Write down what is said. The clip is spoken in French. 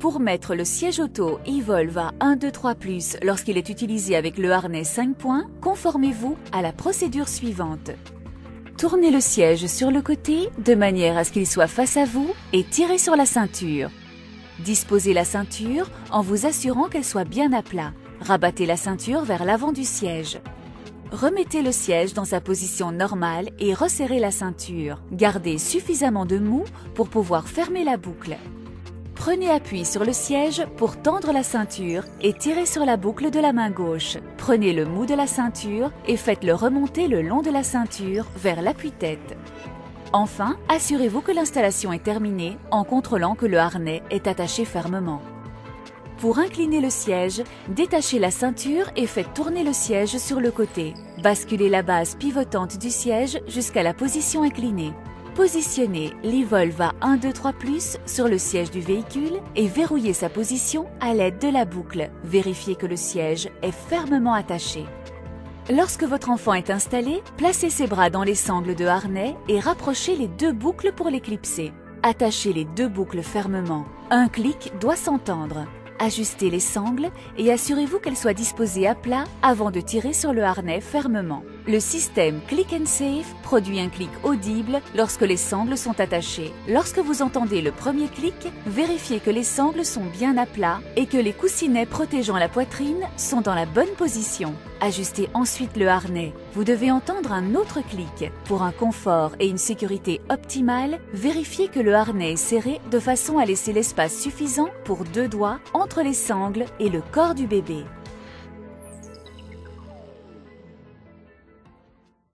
Pour mettre le siège auto eVolva 123+ lorsqu'il est utilisé avec le harnais 5 points, conformez-vous à la procédure suivante. Tournez le siège sur le côté de manière à ce qu'il soit face à vous et tirez sur la ceinture. Disposez la ceinture en vous assurant qu'elle soit bien à plat. Rabattez la ceinture vers l'avant du siège. Remettez le siège dans sa position normale et resserrez la ceinture. Gardez suffisamment de mou pour pouvoir fermer la boucle. Prenez appui sur le siège pour tendre la ceinture et tirez sur la boucle de la main gauche. Prenez le mou de la ceinture et faites-le remonter le long de la ceinture vers l'appui-tête. Enfin, assurez-vous que l'installation est terminée en contrôlant que le harnais est attaché fermement. Pour incliner le siège, détachez la ceinture et faites tourner le siège sur le côté. Basculez la base pivotante du siège jusqu'à la position inclinée. Positionnez l'eVolva 123+ sur le siège du véhicule et verrouillez sa position à l'aide de la boucle. Vérifiez que le siège est fermement attaché. Lorsque votre enfant est installé, placez ses bras dans les sangles de harnais et rapprochez les deux boucles pour les clipser. Attachez les deux boucles fermement. Un clic doit s'entendre. Ajustez les sangles et assurez-vous qu'elles soient disposées à plat avant de tirer sur le harnais fermement. Le système Click and Safe produit un clic audible lorsque les sangles sont attachées. Lorsque vous entendez le premier clic, vérifiez que les sangles sont bien à plat et que les coussinets protégeant la poitrine sont dans la bonne position. Ajustez ensuite le harnais. Vous devez entendre un autre clic. Pour un confort et une sécurité optimale, vérifiez que le harnais est serré de façon à laisser l'espace suffisant pour deux doigts entre les sangles et le corps du bébé.